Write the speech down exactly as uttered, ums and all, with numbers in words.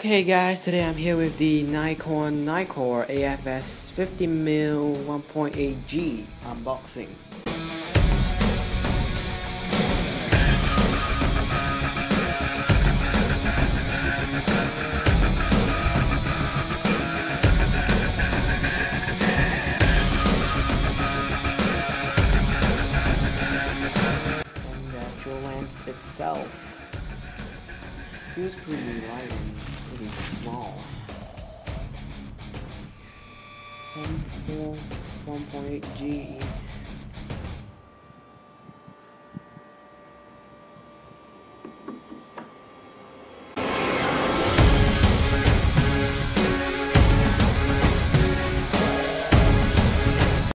Okay guys, today I'm here with the Nikon Nikkor A F S fifty millimeter one point eight G unboxing. And the actual lens itself feels pretty light and pretty small. one point eight G